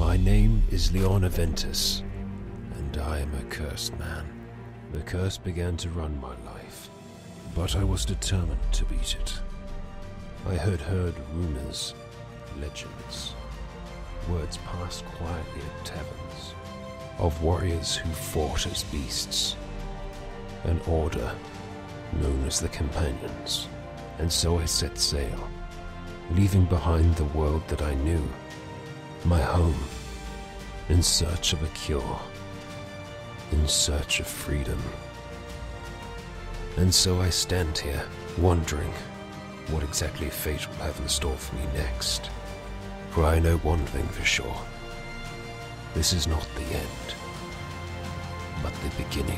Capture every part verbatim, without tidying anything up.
My name is Leon Aventus, and I am a cursed man. The curse began to run my life, but I was determined to beat it. I had heard rumors, legends, words passed quietly at taverns, of warriors who fought as beasts, an order known as the Companions. And so I set sail, leaving behind the world that I knew, my home, in search of a cure, in search of freedom. And so I stand here, wondering what exactly fate will have in store for me next. For I know one thing for sure. This is not the end, but the beginning.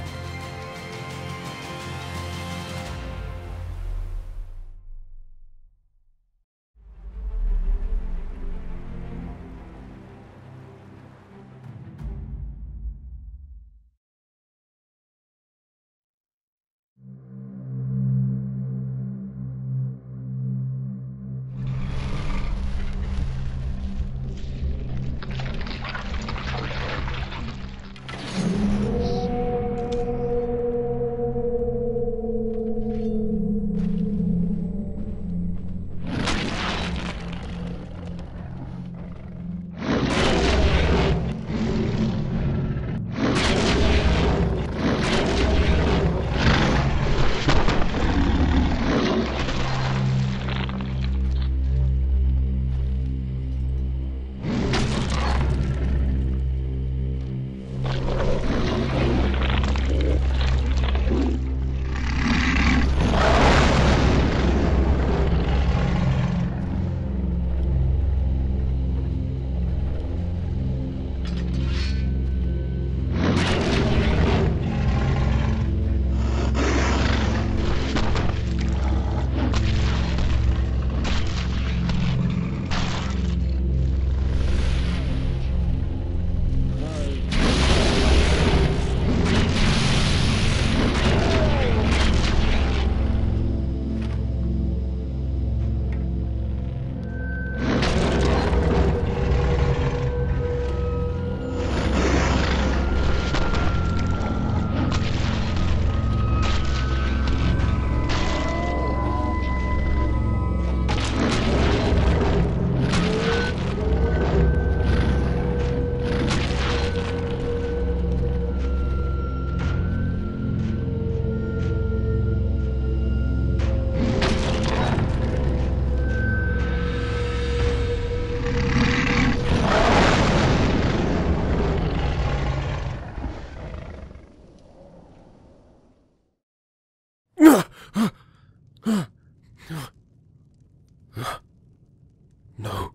No.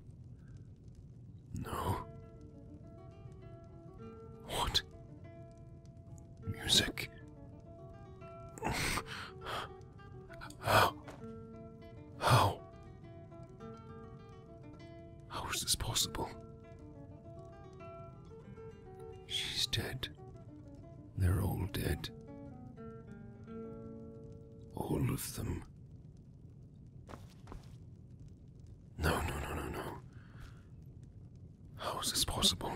No. What? Music. How? How? How is this possible? She's dead. They're all dead. All of them. No, no, no, no, no. How is this possible?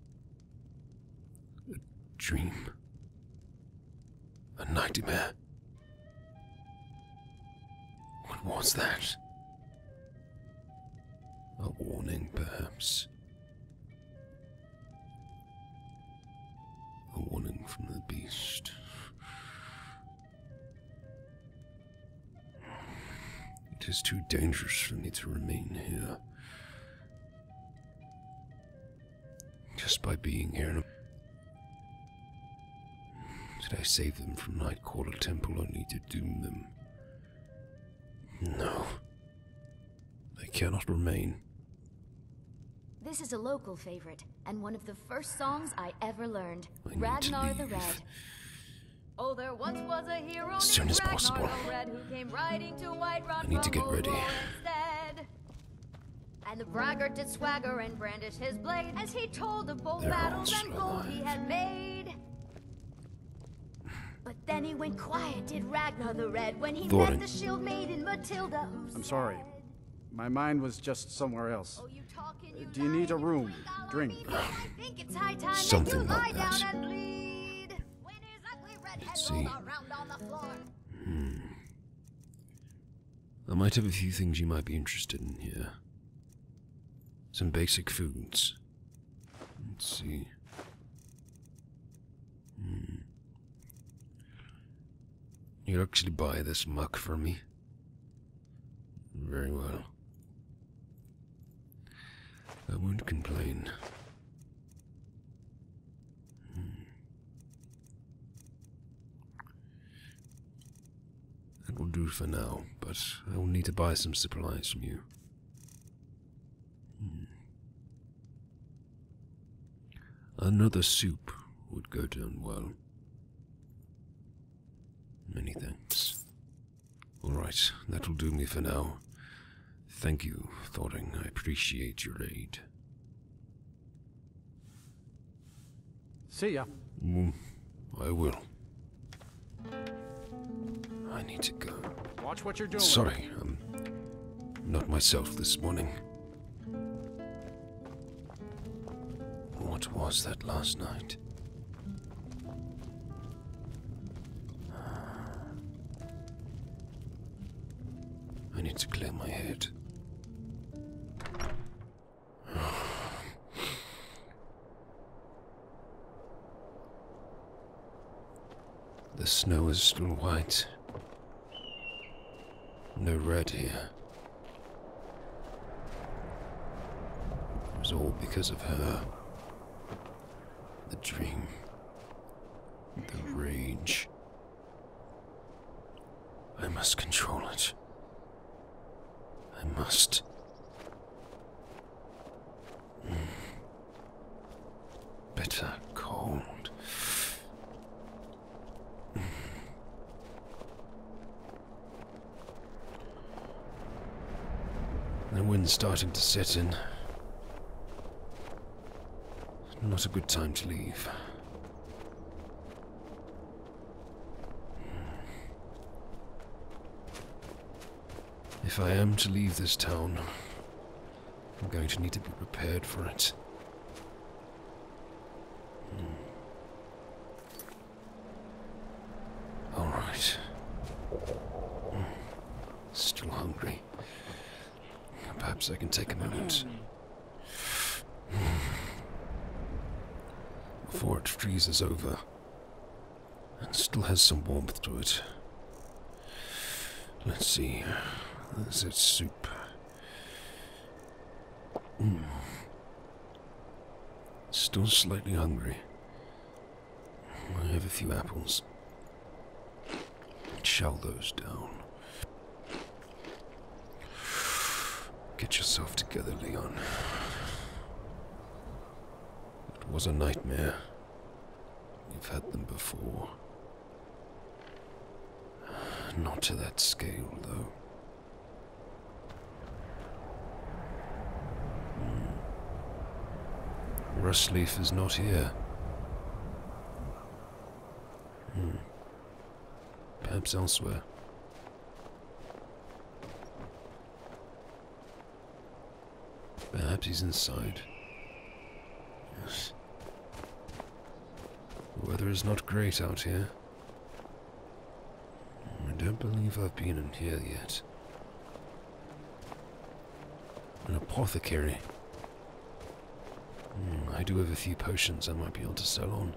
A dream? A nightmare? What was that? A warning, perhaps? A warning from the beast. It is too dangerous for me to remain here. Just by being here, did I save them from Nightcaller Temple only to doom them? No. I cannot remain. This is a local favorite, and one of the first songs I ever learned. I need Ragnar to the leave. Red. Oh, there once was a hero As soon named as Ragnar possible. the Red who came riding to Whiterun I need to from get ready. Mordor instead. And the braggart did swagger and brandish his blade as he told of bold They're all battles and still gold he alive. had made. But then he went quiet, did Ragnar the Red, when he Thorin. met the shield maiden Matilda, who I'm sorry. My mind was just somewhere else. Oh, you talking, you Do you need a lying, room? drink? Drink? all I mean, I think it's high time Something that you lie like that. down and bleed. When his ugly red head Let's rolled see. around on the floor. I might have a few things you might be interested in here. Some basic foods. Let's see. Hmm. You'd actually buy this muck from me? Very well. I won't complain. Hmm. That will do for now, but I will need to buy some supplies from you. Hmm. Another soup would go down well. Many thanks. Alright, that'll do me for now. Thank you, Thoring. I appreciate your aid. See ya. Mm, I will. I need to go. Watch what you're doing. Sorry, I'm not myself this morning. What was that last night? I need to clear my head. The snow is still white. No red here. It was all because of her. The dream. The rage. I must control it. I must. Mm. Bitter cold. Mm. The wind's starting to set in. Not a good time to leave. If I am to leave this town, I'm going to need to be prepared for it. Hmm. All right. Hmm. Still hungry. Perhaps I can take a moment. Before it freezes over and still has some warmth to it. Let's see. There's its soup. Mm. Still slightly hungry. I have a few apples. Shell those down. Get yourself together, Leon. It was a nightmare. You've had them before. Not to that scale, though. Rustleaf is not here. Hmm. Perhaps elsewhere. Perhaps he's inside. Yes. The weather is not great out here. I don't believe I've been in here yet. An apothecary. Mm, I do have a few potions I might be able to sell on.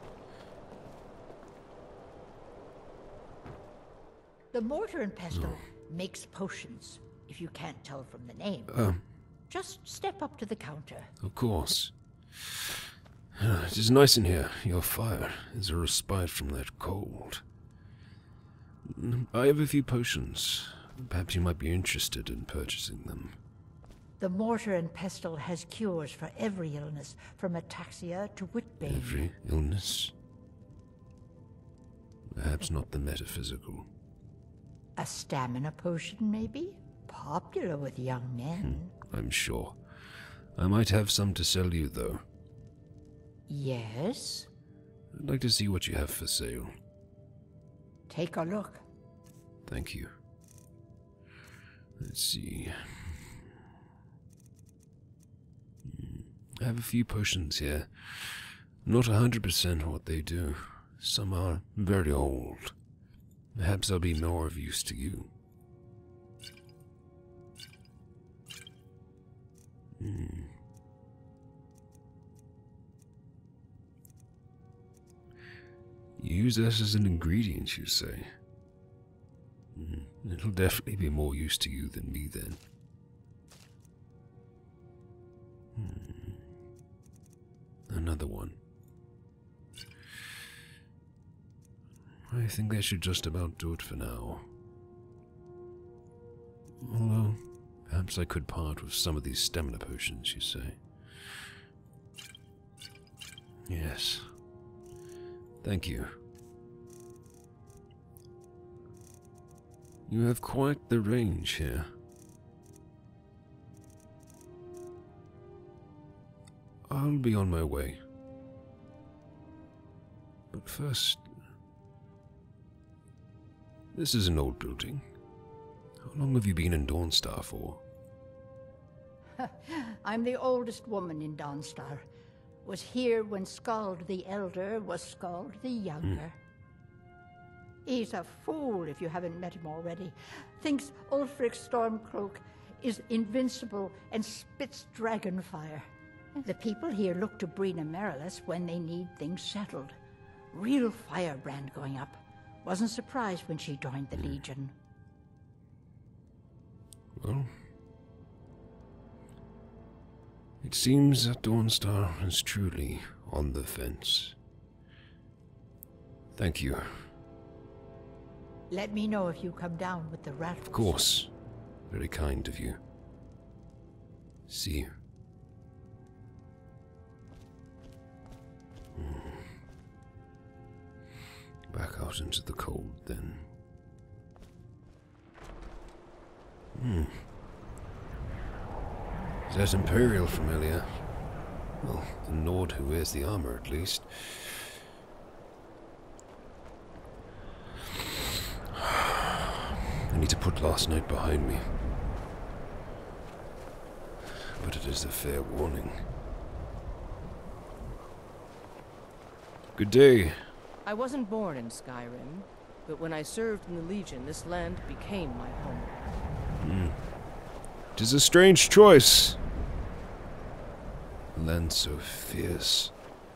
The Mortar and Pestle makes potions, if you can't tell from the name. Um, Just step up to the counter. of course. Uh, it is nice in here. Your fire is a respite from that cold. Mm, I have a few potions. Perhaps you might be interested in purchasing them. The Mortar and Pestle has cures for every illness, from ataxia to whitbane. Every illness? Perhaps not the metaphysical. A stamina potion, maybe? Popular with young men. I'm sure. I might have some to sell you, though. Yes? I'd like to see what you have for sale. Take a look. Thank you. Let's see. I have a few potions here. Not a hundred percent what they do. Some are very old. Perhaps they'll be more of use to you. Hmm. Use this as an ingredient, you say? Hmm. It'll definitely be more use to you than me, then. Hmm. Another one. I think that should just about do it for now. Although, perhaps I could part with some of these stamina potions, you say? Yes. Thank you. You have quite the range here. I'll be on my way. But first... This is an old building. How long have you been in Dawnstar for? I'm the oldest woman in Dawnstar. Was here when Skald the Elder was Skald the Younger. Mm. He's a fool if you haven't met him already. Thinks Ulfric Stormcloak is invincible and spits dragon fire. The people here look to Brina Merilis when they need things settled. Real firebrand going up. Wasn't surprised when she joined the Legion. Well, it seems that Dawnstar is truly on the fence. Thank you. Let me know if you come down with the rattles. Of course. Very kind of you. See you. Hmm. Back out into the cold, then. Hmm. Is that Imperial familiar? Well, the Nord who wears the armor, at least. I need to put last night behind me. But it is a fair warning. Good day. I wasn't born in Skyrim, but when I served in the Legion, this land became my home. Hmm. It is a strange choice. A land so fierce.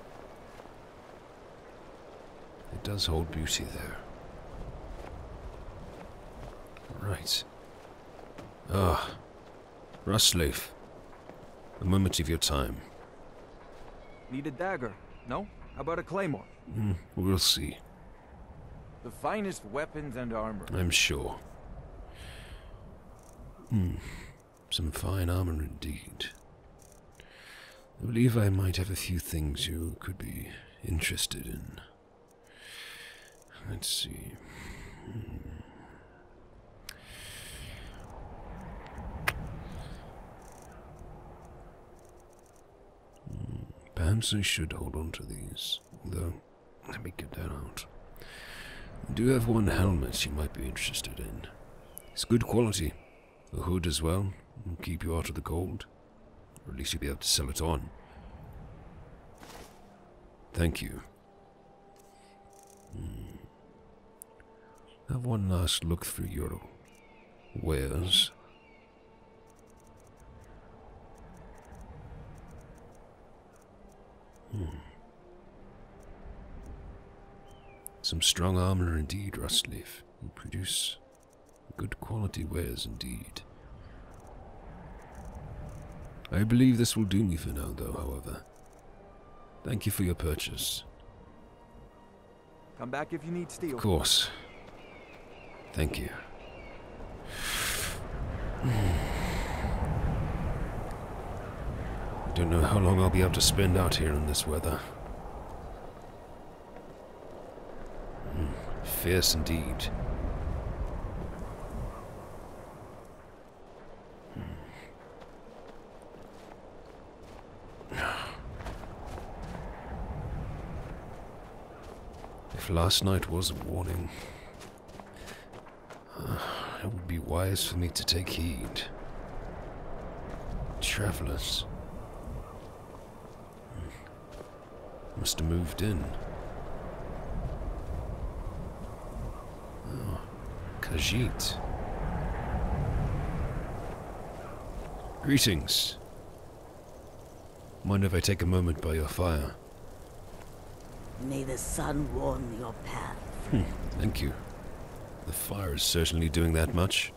It does hold beauty there. Right. Ah. Rustleaf. A moment of your time. Need a dagger, no? How about a claymore? Mm, we'll see. The finest weapons and armor. I'm sure. Hmm. Some fine armor indeed. I believe I might have a few things you could be interested in. Let's see. Hmm. Hmm. Perhaps I should hold on to these, although, let me get that out. I do have one helmet you might be interested in. It's good quality. A hood as well, will keep you out of the cold. Or at least you'll be able to sell it on. Thank you. Hmm. Have one last look through your wares. Hmm. Some strong armor indeed, Rustleaf. You produce good quality wares indeed. I believe this will do me for now, though, however. Thank you for your purchase. Come back if you need steel. Of course. Thank you. I don't know how long I'll be able to spend out here in this weather. Mm, fierce indeed. If last night was a warning, uh, it would be wise for me to take heed. Travelers. Must have moved in. Oh, Khajiit. Greetings. Mind if I take a moment by your fire? May the sun warm your path. Hmm, thank you. The fire is certainly doing that much.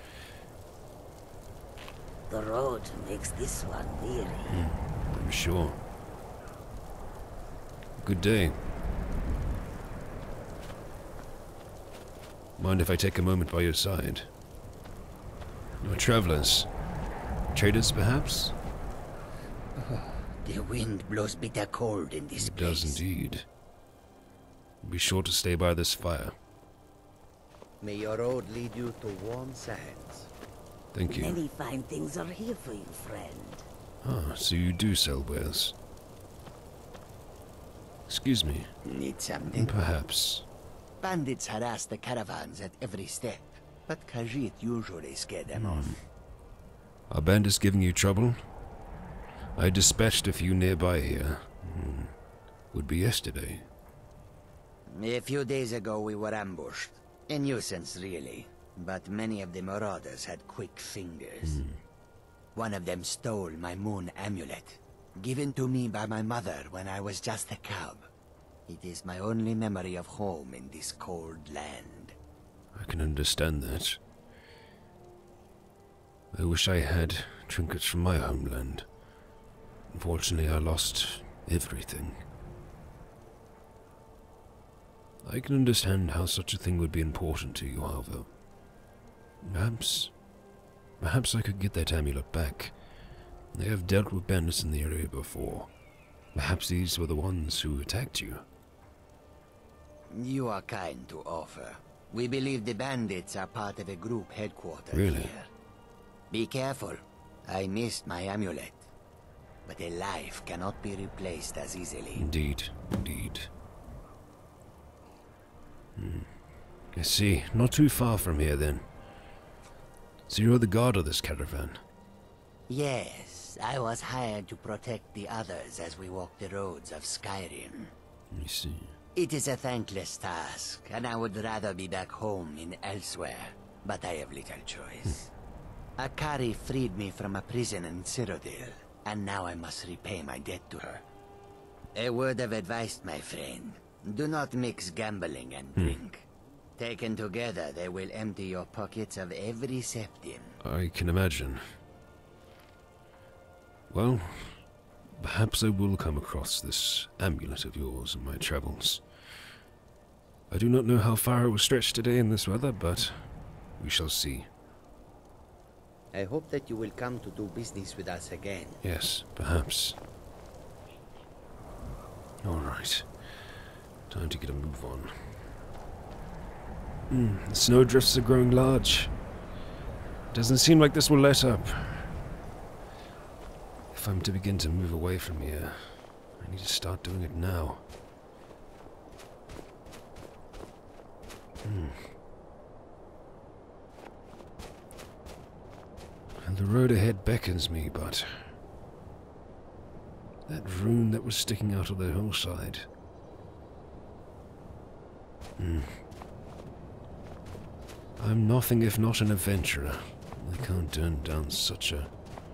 The road makes this one weary. Hmm, I'm sure. Good day. Mind if I take a moment by your side? You're travelers. Traders, perhaps? The wind blows bitter cold in this It place. does indeed. Be sure to stay by this fire. May your road lead you to warm sands. Thank you. Many fine things are here for you, friend. Ah, so you do sell wares. Excuse me. Need something? Perhaps. Bandits harass the caravans at every step, but Khajiit usually scare them off. Are bandits giving you trouble? I dispatched a few nearby here. Hmm. Would be yesterday. A few days ago we were ambushed. A nuisance, really. But many of the marauders had quick fingers. Hmm. One of them stole my moon amulet, given to me by my mother when I was just a cub. It is my only memory of home in this cold land. I can understand that. I wish I had trinkets from my homeland. Unfortunately, I lost everything. I can understand how such a thing would be important to you, however. Perhaps... Perhaps I could get that amulet back. They have dealt with bandits in the area before. Perhaps these were the ones who attacked you. You are kind to offer. We believe the bandits are part of a group headquartered Really? here. Be careful. I missed my amulet. But a life cannot be replaced as easily. Indeed, indeed. Hmm. I see. Not too far from here, then. So you're the guard of this caravan? Yes, I was hired to protect the others as we walk the roads of Skyrim. I see. It is a thankless task, and I would rather be back home in elsewhere, but I have little choice. Akari freed me from a prison in Cyrodiil, and now I must repay my debt to her. A word of advice, my friend. Do not mix gambling and drink. Taken together, they will empty your pockets of every septim. I can imagine. Well, perhaps I will come across this amulet of yours in my travels. I do not know how far it will stretch today in this weather, but we shall see. I hope that you will come to do business with us again. Yes, perhaps. All right. Time to get a move on. Mm, the snowdrifts are growing large. Doesn't seem like this will let up. If I'm to begin to move away from here, I need to start doing it now. Hmm. And the road ahead beckons me, but that rune that was sticking out of the hillside. Hmm. I'm nothing if not an adventurer. I can't turn down such a...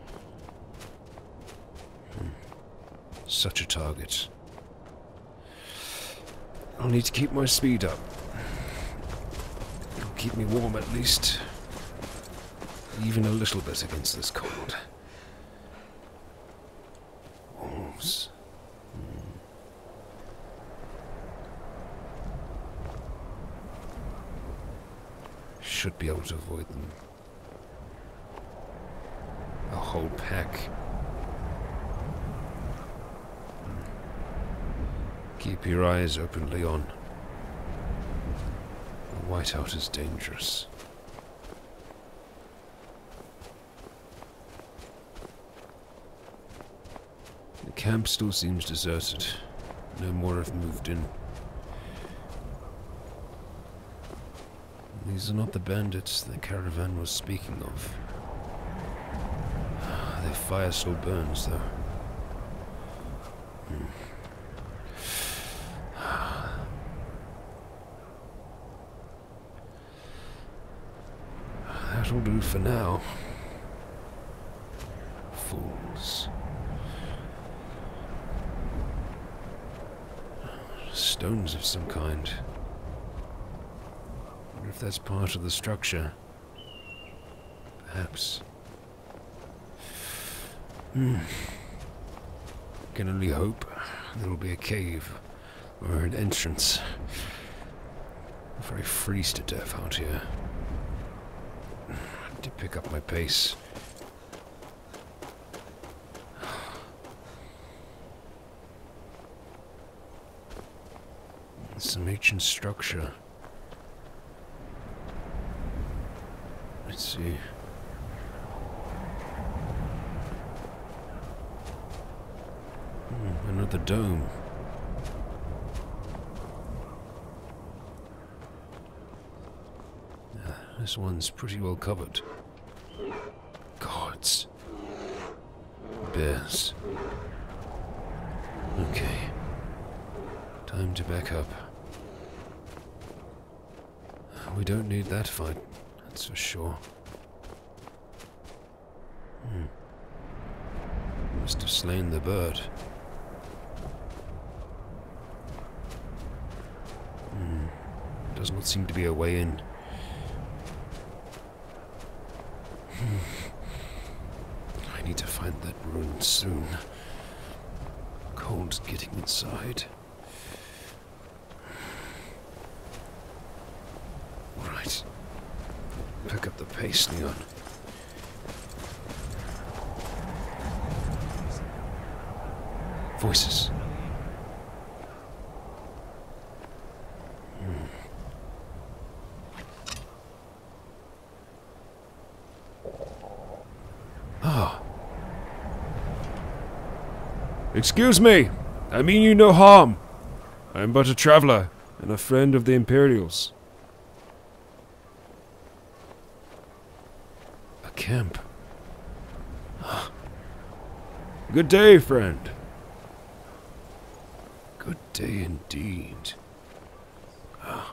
Hmm. Such a target. I'll need to keep my speed up. It'll keep me warm at least. Even a little bit against this cold. Wolves. Hmm. Should be able to avoid them. A whole pack. Keep your eyes open, Leon. The whiteout is dangerous. The camp still seems deserted. No more have moved in. These are not the bandits the caravan was speaking of. Their fire still burns, though. Hmm. That'll do for now. Fools. Stones of some kind. Wonder if that's part of the structure. Perhaps. Hmm. Can only hope there'll be a cave or an entrance. Before I freeze to death out here. I need to pick up my pace. Some ancient structure. Let's see. Hmm, another dome. Uh, this one's pretty well covered. Gods. Bears. Okay. Time to back up. We don't need that fight, that's for sure. Hmm. Must have slain the bird. Hmm. Does not seem to be a way in. Hmm. I need to find that rune soon. Cold's getting inside. Right. Pick up the pace, Leon. Voices. Hmm. Ah. Excuse me. I mean you no harm. I am but a traveler and a friend of the Imperials. Camp. Good day, friend. Good day indeed. Ah.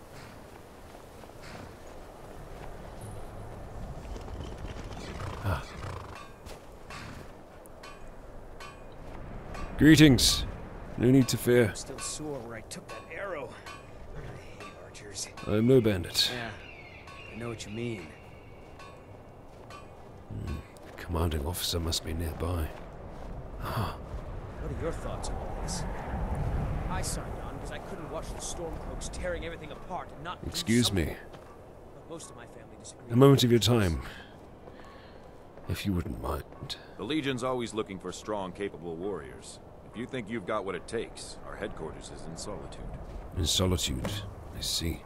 Ah. Greetings. No need to fear. I'm still sore where I took that arrow. I hate archers. I am no bandit. Yeah, I know what you mean. Hmm. The commanding officer must be nearby. Ah. What are your thoughts on all this? I signed on because I couldn't watch the Stormcloaks tearing everything apart and not do Excuse something. me. But most of my family disagrees. A moment of your time. If you wouldn't mind. The Legion's always looking for strong, capable warriors. If you think you've got what it takes, our headquarters is in Solitude. In Solitude, I see.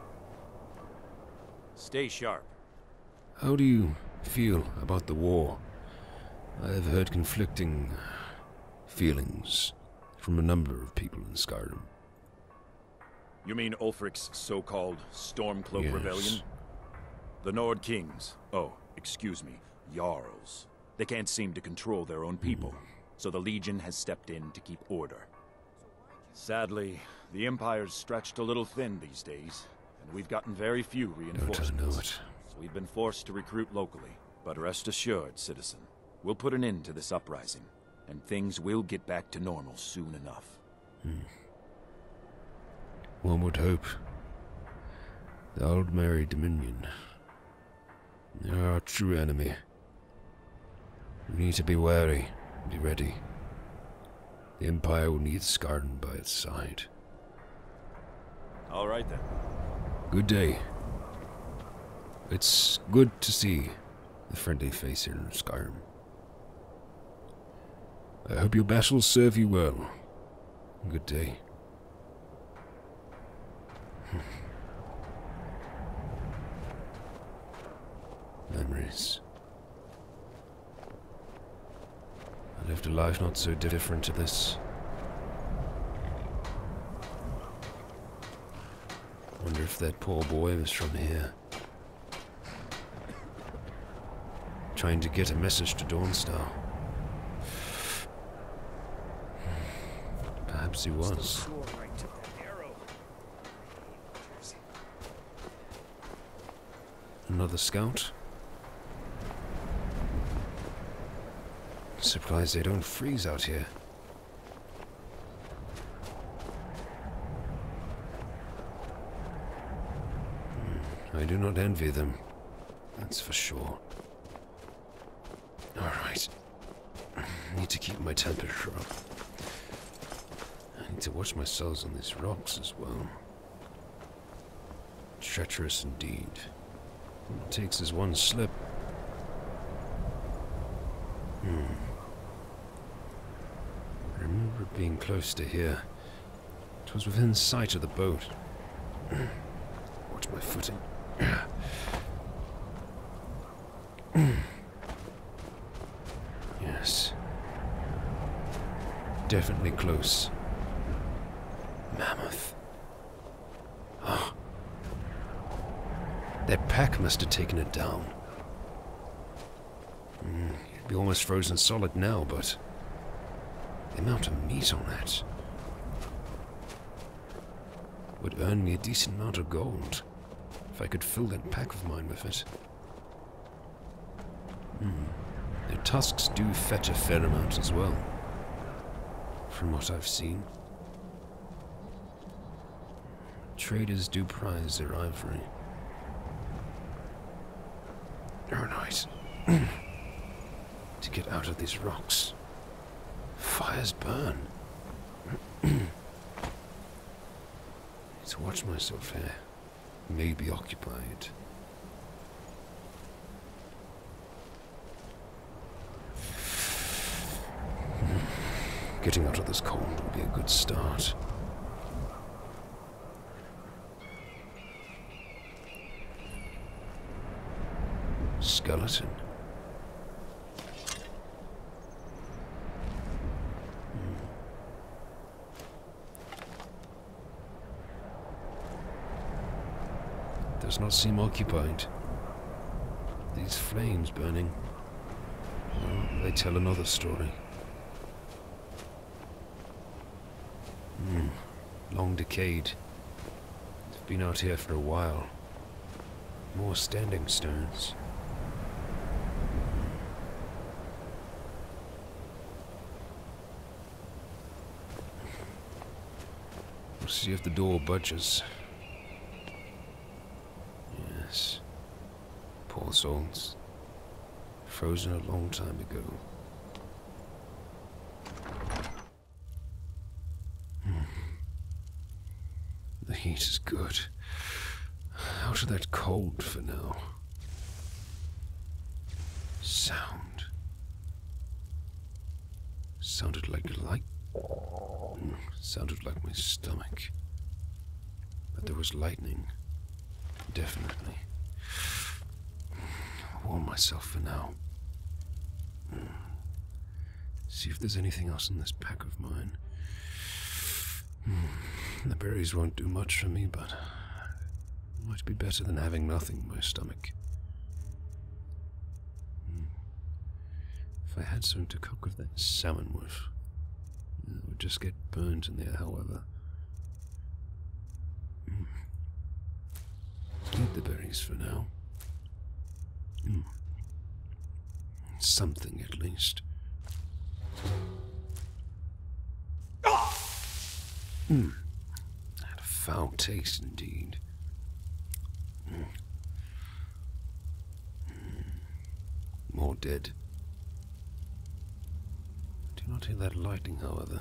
Stay sharp. How do you feel about the war? I have heard conflicting feelings from a number of people in Skyrim. You mean Ulfric's so-called Stormcloak Yes. Rebellion? The Nord Kings, oh, excuse me, Jarls. They can't seem to control their own people, mm. so the Legion has stepped in to keep order. Sadly, the Empire's stretched a little thin these days, and we've gotten very few reinforcements. Don't I know it? So we've been forced to recruit locally. But rest assured, citizen, we'll put an end to this uprising, and things will get back to normal soon enough. Hmm. One would hope. The Aldmeri Dominion. They're our true enemy. We need to be wary, be ready. The Empire will need Skarn by its side. All right then. Good day. It's good to see the friendly face here in Skyrim. I hope your battles serve you well. Good day. Memories. I lived a life not so different to this. Wonder if that poor boy was from here. Trying to get a message to Dawnstar. Perhaps he was. Another scout? surprised they don't freeze out here. Hmm, I do not envy them, that's for sure. Alright. I need to keep my temperature up. I need to watch myself on these rocks as well. Treacherous indeed. All it takes is one slip. Hmm. I remember being close to here. It was within sight of the boat. Watch my footing. Yes. Definitely close. Mammoth. Oh. Their pack must have taken it down. Mm, it'd be almost frozen solid now, but the amount of meat on that would earn me a decent amount of gold if I could fill that pack of mine with it. Mm. Their tusks do fetch a fair amount as well, from what I've seen. Traders do prize their ivory. Oh, nice. To get out of these rocks. Fires burn. Need to watch myself here. May be occupied. Getting out of this cold will be a good start. Skeleton. Hmm. Does not seem occupied. These flames burning, well, they tell another story. Hmm. Long decayed. They've been out here for a while. More standing stones. We'll see if the door budges. Yes. Poor souls. Frozen a long time ago. Hmm. The heat is good. Out of that cold for now. Sound. Sounded like light. Mm, sounded like my stomach. But there was lightning. Definitely. I'll warm myself for now. Mm. See if there's anything else in this pack of mine. Mm. The berries won't do much for me, but it might be better than having nothing in my stomach. Mm. If I had something to cook with that salmon with, it would just get burnt in there, however. Mm. Eat the berries for now. Mm. Something at least. Mm. Had a foul taste indeed. Mm. Mm. More dead. Do not hear that lightning, however.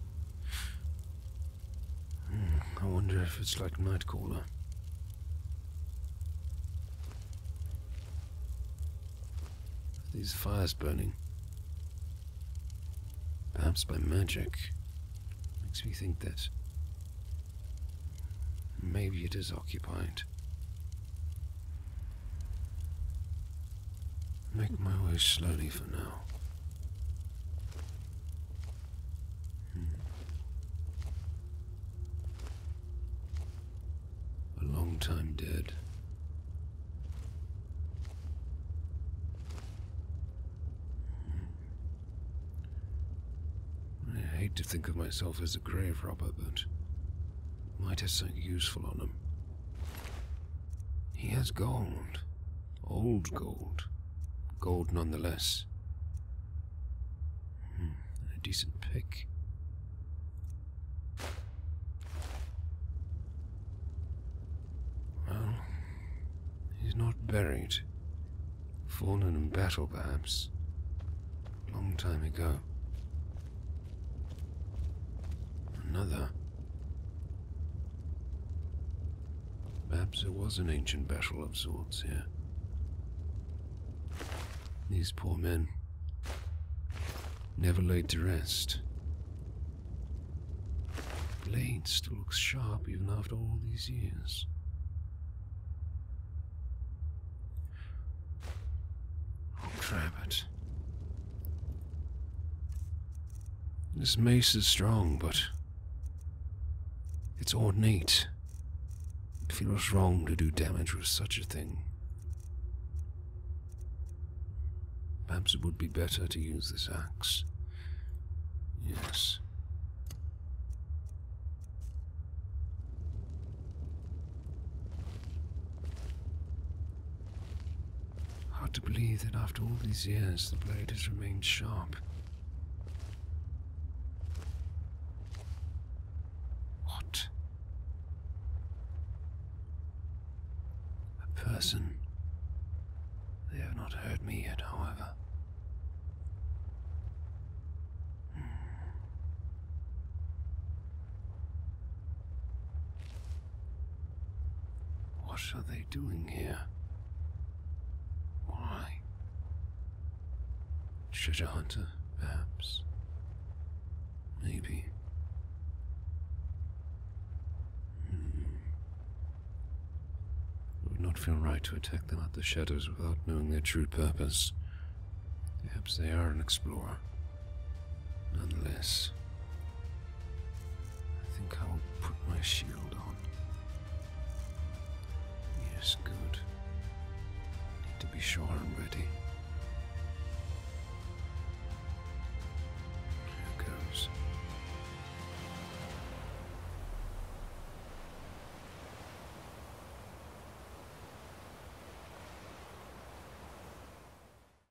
Mm. I wonder if it's like Nightcaller. These fires burning. Perhaps by magic. Makes me think that maybe it is occupied. Make my way slowly for now. Hmm. A long time dead. I hate to think of myself as a grave robber, but might have something useful on him. He has gold. Old gold. Gold nonetheless. decent pick. Well, he's not buried. Fallen in battle, perhaps. Long time ago. Another. Perhaps there was an ancient battle of sorts here. These poor men, never laid to rest. Blade still looks sharp even after all these years. Oh, grab it. This mace is strong, but it's ornate. It feels wrong to do damage with such a thing. Perhaps it would be better to use this axe. Yes. Hard to believe that after all these years the blade has remained sharp. What? A person. They have not heard me yet, however. Hmm. What are they doing here? Why? Treasure hunter, perhaps? Maybe. It would not feel right to attack them at the shadows without knowing their true purpose. Perhaps they are an explorer. Nonetheless, I think I will put my shield on. Yes, good. Need to be sure I'm ready.